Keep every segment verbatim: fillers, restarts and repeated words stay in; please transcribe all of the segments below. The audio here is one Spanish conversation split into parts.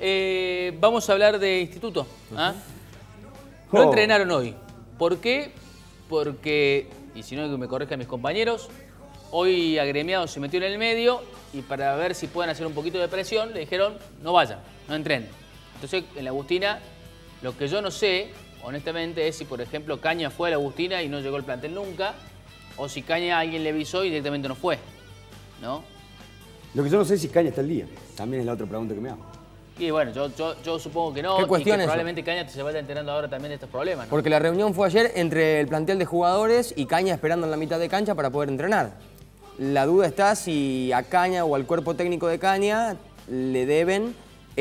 Eh, vamos a hablar de instituto. ¿Ah? No Oh. entrenaron hoy. ¿Por qué? Porque, y si no que me corrijan mis compañeros, hoy Agremiado se metió en el medio y para ver si pueden hacer un poquito de presión, le dijeron no vayan, no entrenen. Entonces en la Agustina, lo que yo no sé, honestamente, es si por ejemplo Caña fue a la Agustina y no llegó al plantel nunca, o si Caña alguien le avisó y directamente no fue, ¿no? Lo que yo no sé es si Caña está al día. También es la otra pregunta que me hago. Y bueno, yo, yo, yo supongo que no, ¿Qué y cuestión que es probablemente Caña se vaya enterando ahora también de estos problemas, ¿no? Porque la reunión fue ayer entre el plantel de jugadores y Caña esperando en la mitad de cancha para poder entrenar. La duda está si a Caña o al cuerpo técnico de Caña le deben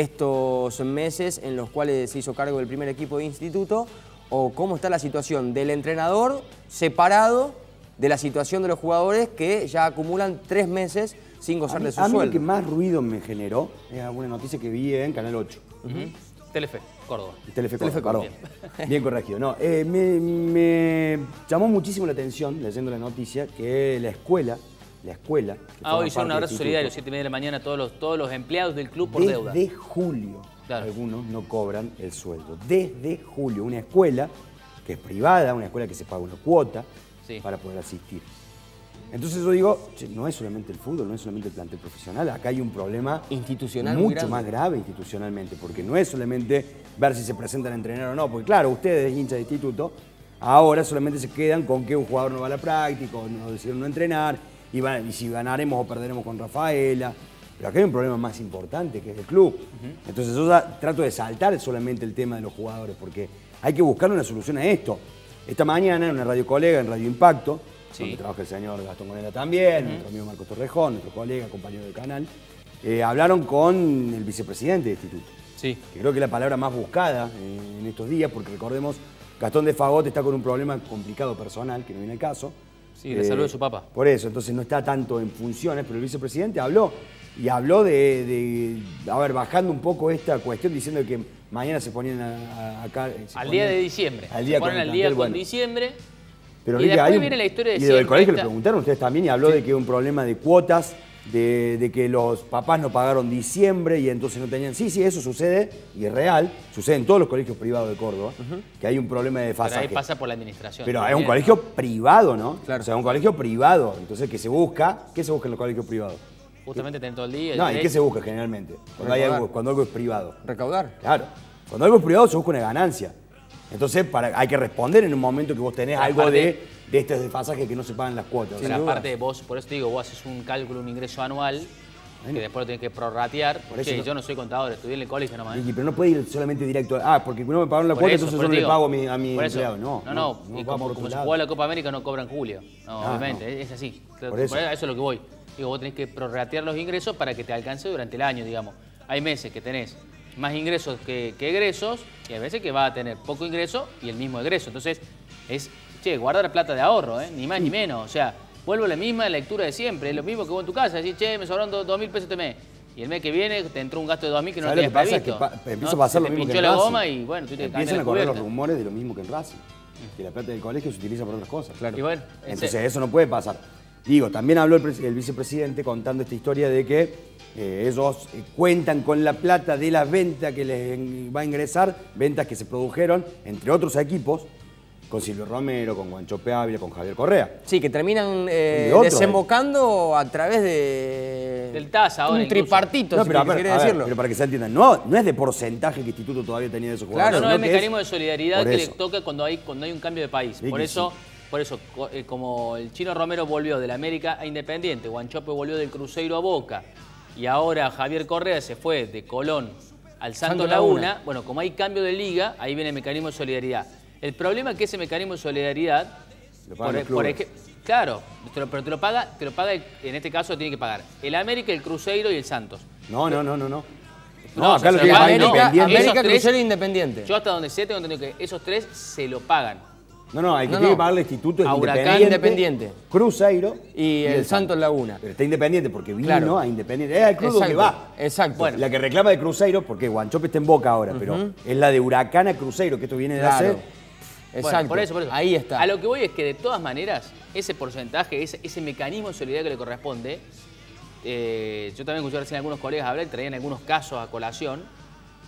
estos meses en los cuales se hizo cargo del primer equipo de instituto, o cómo está la situación del entrenador separado de la situación de los jugadores que ya acumulan tres meses sin gozar A mí, de su a mí sueldo. lo que más ruido me generó es alguna noticia que vi en Canal ocho. Uh-huh. Telefe, Córdoba. Telefe, Telefe Córdoba, perdón. Bien corregido. No, eh, me, me llamó muchísimo la atención, leyendo la noticia, que la escuela, la escuela... que Ah, forma hoy hicieron un parte abrazo del solidario, instituto, siete y media de la mañana, todos los, todos los empleados del club por desde deuda. Desde julio, Claro. algunos no cobran el sueldo. Desde julio, una escuela que es privada, una escuela que se paga una cuota Sí. para poder asistir. Entonces yo digo, che, no es solamente el fútbol, no es solamente el plantel profesional, acá hay un problema Institucional muy mucho grande. más grave institucionalmente, porque no es solamente ver si se presentan a entrenar o no, porque claro, ustedes, hinchas de instituto, ahora solamente se quedan con que un jugador no va a la práctica, o no decidieron no entrenar, y, van, y si ganaremos o perderemos con Rafaela, pero acá hay un problema más importante, que es el club. Uh-huh. Entonces yo ya trato de saltar solamente el tema de los jugadores, porque hay que buscar una solución a esto. Esta mañana en una radio colega, en Radio Impacto, sí, donde trabaja el señor Gastón Gonera también, uh-huh, nuestro amigo Marcos Torrejón, nuestro colega, compañero del canal, eh, hablaron con el vicepresidente del instituto. Sí. Que creo que es la palabra más buscada en estos días, porque recordemos, Gastón de Fagot está con un problema complicado personal, que no viene al caso. Sí, la eh, salud de su papá. Por eso, entonces no está tanto en funciones, pero el vicepresidente habló, y habló de, de a ver, bajando un poco esta cuestión, diciendo que mañana se ponían a, a, acá... Se al ponían, día de diciembre. Al día se ponen con al día con bueno. diciembre. Pero y Ricky, después hay un, viene la historia de y siempre. del colegio esta... le preguntaron ustedes también, y habló sí. de que hay un problema de cuotas, de, de que los papás no pagaron diciembre y entonces no tenían... Sí, sí, eso sucede, y es real, sucede en todos los colegios privados de Córdoba, uh-huh, que hay un problema de desfasaje. Pero ahí pasa por la administración. Pero es un colegio ¿no? privado, ¿no? Claro. O sea, un colegio privado, entonces ¿qué se busca? ¿Qué se busca en los colegios privados? Justamente tener todo el día. No, el ¿y qué se busca generalmente? Cuando, hay algo, cuando algo es privado. Recaudar. Claro. Cuando algo es privado se busca una ganancia. Entonces para, hay que responder en un momento que vos tenés pero algo aparte, de, de estos desfasajes que no se pagan las cuotas. Pero aparte de vos, por eso te digo, vos haces un cálculo, un ingreso anual, bueno, que después lo tenés que prorratear. Por eso che, no, yo no soy contador, estudié en el colegio nomás. Ricky, pero no puede ir solamente directo. Ah, porque no me pagaron la por cuota, eso, entonces yo no digo, le pago a mi, a mi empleado. No, no, no. no, no y como, como se jugó la Copa América no cobra en julio. No, ah, obviamente, no. Es así. Por eso. Por eso es lo que voy. Digo, vos tenés que prorratear los ingresos para que te alcance durante el año, digamos. Hay meses que tenés más ingresos que, que egresos, y hay veces que va a tener poco ingreso y el mismo egreso. Entonces, es, che, guardar la plata de ahorro, ¿eh? Ni más ni menos. O sea, vuelvo a la misma lectura de siempre. Es lo mismo que vos en tu casa, decís, che, me sobraron dos mil pesos este mes. Y el mes que viene te entró un gasto de dos mil que no te tenías previsto. Es que pa empieza ¿no? a pasar se lo mismo que en la Racing. Goma y bueno, tú te empiezan a correr los rumores de lo mismo que en Racing. Que la plata del colegio se utiliza para otras cosas. Claro. Y bueno, entonces ese... eso no puede pasar. Digo, también habló el, el vicepresidente contando esta historia de que eh, ellos eh, cuentan con la plata de las ventas que les va a ingresar, ventas que se produjeron entre otros equipos, con Silvio Romero, con Guanchope Ávila, con Javier Correa. Sí, que terminan eh, otro, desembocando eh. a través de... Del T A S ahora un incluso. tripartito, no, si pero, me quiere ver, decirlo. Pero para que se entiendan, no, no es de porcentaje que el instituto todavía tenía de esos jugadores. Claro, no, no es el mecanismo es, de solidaridad que le toca cuando hay, cuando hay un cambio de país. Sí, por eso... Sí. Por eso, como el Chino Romero volvió del América a Independiente, Guanchope volvió del Cruzeiro a Boca, y ahora Javier Correa se fue de Colón al Santos Santo Laguna, Laguna, bueno, como hay cambio de liga, ahí viene el mecanismo de solidaridad. El problema es que ese mecanismo de solidaridad, lo por, por ejemplo, claro, te lo, pero te lo paga, te lo paga, en este caso tiene que pagar el América, el Cruzeiro y el Santos. No, no, no, no, no. No, no acá lo que es América, Independiente. América, Cruzeiro e Independiente. Yo hasta donde sé tengo entendido que esos tres se lo pagan. No, no, hay que, no, tiene no. que pagarle el instituto a Independiente, Huracán Independiente, Cruzeiro y, y el, el Santos Laguna. Pero está Independiente porque vino claro. a Independiente. Es el club exacto, que va. Exacto. Bueno, la que reclama de Cruzeiro, porque Guanchope está en Boca ahora, uh-huh, pero es la de Huracán a Cruzeiro, que esto viene de claro. hacer. Exacto. Bueno, por eso, por eso. Ahí está. A lo que voy es que de todas maneras, ese porcentaje, ese, ese mecanismo de solidaridad que le corresponde, eh, yo también escuché recién algunos colegas hablar, traían algunos casos a colación,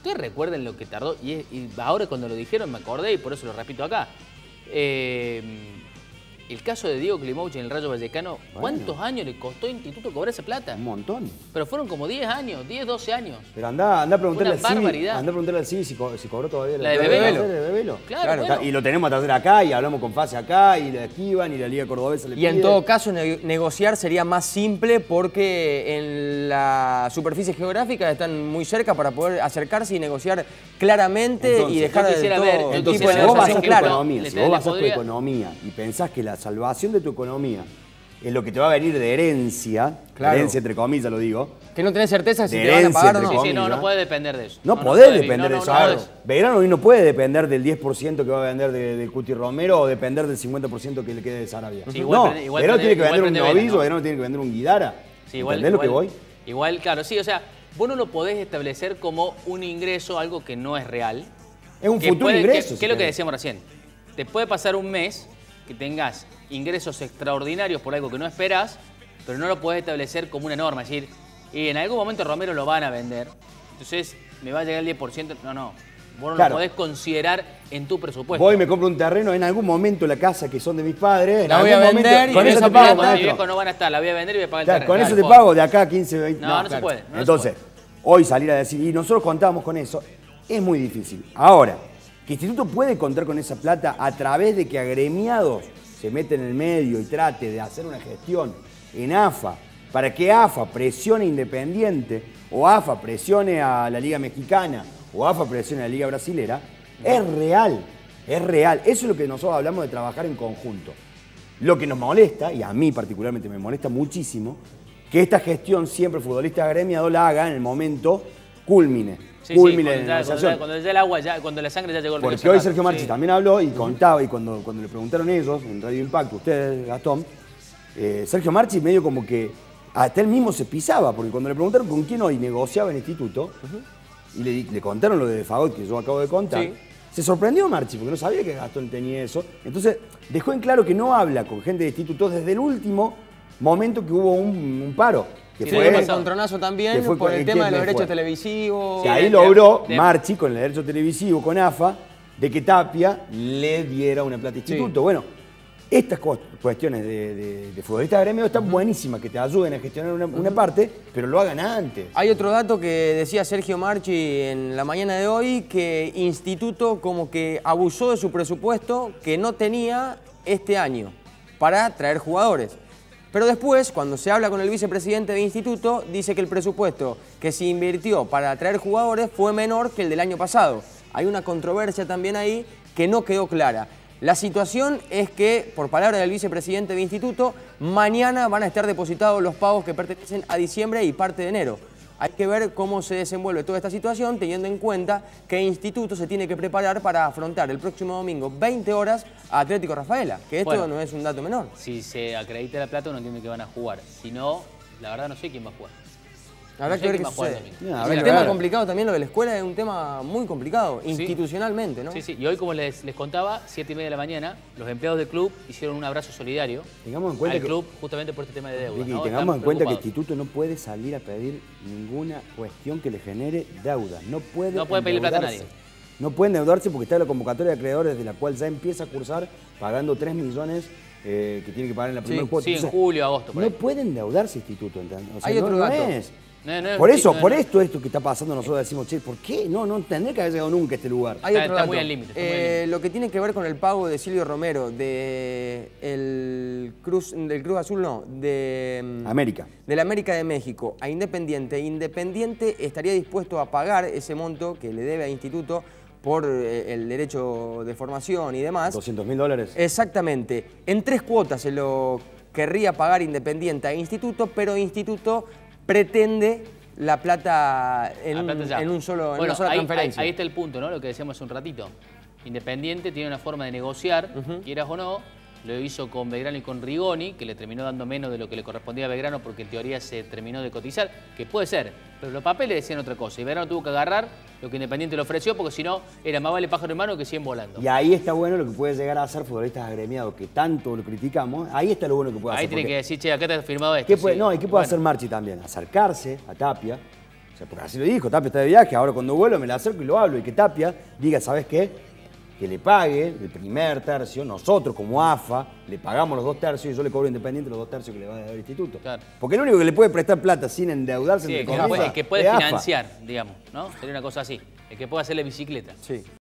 Ustedes recuerden lo que tardó, y, es, y ahora cuando lo dijeron me acordé y por eso lo repito acá. Eh, el caso de Diego Klimowicz en el Rayo Vallecano, bueno. ¿cuántos años le costó a Instituto cobrar esa plata? Un montón. Pero fueron como diez años, diez, doce años. Pero anda, anda a preguntarle al C I B, anda a preguntarle al C I B si, co si cobró todavía la, la de Bebelo. De Bebelo. Claro, claro. Bueno. Y lo tenemos a traer acá y hablamos con Fase acá y la esquivan y la Liga Cordobesa le Y pide. en todo caso ne negociar sería más simple porque en la superficie geográfica están muy cerca para poder acercarse y negociar claramente entonces, y dejar de todo ver, el entonces, tipo de si vos basás negociación tu claro. economía, si vos basás tu economía y pensás que la salvación de tu economía es lo que te va a venir de herencia, claro. herencia entre comillas lo digo. Que no tenés certeza si de te van a pagar o no. Sí, sí, no, no puede depender de eso. No, no podés no depender no, de eso. No, no, no Belgrano hoy no puede depender del diez por ciento que va a vender de, del Cuti Romero o depender del cincuenta por ciento que le quede de Sarabia. Sí, igual, no, prende, igual Belgrano tiene que vender un novillo, Belgrano tiene que vender un Guidara. Sí, igual, ¿Entendés igual, lo que voy? Igual, claro, sí, o sea, vos no lo podés establecer como un ingreso, algo que no es real. Es un futuro puede, ingreso. ¿Qué si es lo que decíamos recién? Te puede pasar un mes que tengas ingresos extraordinarios por algo que no esperás, pero no lo podés establecer como una norma. Es decir, y en algún momento Romero lo van a vender, entonces me va a llegar el diez por ciento. No, no. Vos no claro. lo podés considerar en tu presupuesto. Voy y me compro un terreno, en algún momento la casa que son de mis padres. La voy a vender momento, y con eso te pago, pago. Mi viejo no van a estar, la voy a vender y voy a pagar el claro, terreno. Con claro, eso te pago de acá quince, veinte. No, no, no, claro. se puede. No Entonces, se puede. hoy salir a decir, y nosotros contábamos con eso, es muy difícil. Ahora, que Instituto puede contar con esa plata a través de que agremiados se meten en el medio y trate de hacer una gestión en A F A, para que A F A presione a Independiente, o A F A presione a la Liga Mexicana, o A F A presione a la Liga Brasilera, es real, es real. Eso es lo que nosotros hablamos de trabajar en conjunto. Lo que nos molesta, y a mí particularmente me molesta muchísimo, que esta gestión siempre futbolista agremiado la haga en el momento culmine. Sí, culmine sí, en cuando, la ya, cuando, ya, cuando ya el agua, ya, cuando la sangre ya llegó al río. Porque hoy Sergio Marchi sí. también habló y contaba, y cuando, cuando le preguntaron ellos, en Radio Impacto, ustedes, Gastón, eh, Sergio Marchi medio como que hasta él mismo se pisaba, porque cuando le preguntaron con quién hoy negociaba en el instituto, uh-huh. y le, le contaron lo de Fagot que yo acabo de contar, sí. se sorprendió Marchi, porque no sabía que Gastón tenía eso. Entonces dejó en claro que no habla con gente de instituto desde el último momento que hubo un, un paro. Que sí, fue un encontronazo también fue por el tema de los derechos fue? televisivos. Que ahí logró de, Marchi con el derecho televisivo, con A F A, de que Tapia le diera una plata a instituto. Sí. Bueno, estas cuestiones de, de, de futbolistas agremiados están uh-huh. buenísimas, que te ayuden a gestionar una, uh-huh. una parte, pero lo hagan antes. Hay otro dato que decía Sergio Marchi en la mañana de hoy, que Instituto como que abusó de su presupuesto que no tenía este año para traer jugadores. Pero después, cuando se habla con el vicepresidente de Instituto, dice que el presupuesto que se invirtió para traer jugadores fue menor que el del año pasado. Hay una controversia también ahí que no quedó clara. La situación es que, por palabra del vicepresidente de Instituto, mañana van a estar depositados los pagos que pertenecen a diciembre y parte de enero. Hay que ver cómo se desenvuelve toda esta situación, teniendo en cuenta que Instituto se tiene que preparar para afrontar el próximo domingo, veinte horas, a Atlético Rafaela, que esto bueno, no es un dato menor. Si se acredita la plata, uno entiende que van a jugar. Si no, la verdad no sé quién va a jugar. Habrá no que ver qué sucede. No, el tema complicado también, lo de la escuela, es un tema muy complicado, sí. institucionalmente, ¿no? Sí, sí. Y hoy, como les, les contaba, siete y media de la mañana, los empleados del club hicieron un abrazo solidario tengamos en cuenta al que, club justamente por este tema de deuda. Ricky, ¿no? tengamos en cuenta que el Instituto no puede salir a pedir ninguna cuestión que le genere deuda. No puede, no puede pedirle plata a nadie. No puede endeudarse porque está la convocatoria de acreedores de la cual ya empieza a cursar pagando tres millones eh, que tiene que pagar en la primera sí, cuota. Sí, en julio, agosto. Por no ahí. puede endeudarse Instituto. O sea, Hay no, otro no dato. Es. No, no, por eso, no, por no. esto, esto que está pasando, nosotros decimos, che, ¿por qué? No, no tendría que haber llegado nunca a este lugar. Hay otro está dato. muy al límite. Eh, lo que tiene que ver con el pago de Silvio Romero, de el Cruz, del Cruz Azul, no, de América. De la América de México a Independiente. Independiente estaría dispuesto a pagar ese monto que le debe a Instituto por el derecho de formación y demás. doscientos mil dólares. Exactamente. En tres cuotas se lo querría pagar Independiente a Instituto, pero Instituto pretende la plata en, la plata un, en, un solo, en bueno, una sola ahí, transferencia. Ahí, ahí está el punto, ¿no? Lo que decíamos hace un ratito. Independiente tiene una forma de negociar, uh-huh. quieras o no, lo hizo con Belgrano y con Rigoni, que le terminó dando menos de lo que le correspondía a Belgrano porque en teoría se terminó de cotizar, que puede ser, pero los papeles decían otra cosa y Belgrano tuvo que agarrar lo que Independiente le ofreció porque si no era más vale pájaro en mano que cien volando. Y ahí está bueno lo que puede llegar a hacer futbolistas agremiados, que tanto lo criticamos, ahí está lo bueno que puede ahí hacer. Ahí tiene que decir, che, acá te has firmado esto. ¿Qué puede, sí. no, ¿y qué puede bueno. hacer Marchi también? Acercarse a Tapia O sea, porque así lo dijo, Tapia está de viaje, ahora cuando vuelvo me la acerco y lo hablo. Y que Tapia diga, ¿sabes qué? Que le pague el primer tercio, nosotros como A F A le pagamos los dos tercios y yo le cobro Independiente los dos tercios que le va a dar el instituto. Claro. Porque el único que le puede prestar plata sin endeudarse sí, el que, puede, el que puede financiar, digamos, ¿no? Sería una cosa así, el que puede hacerle bicicleta. Sí.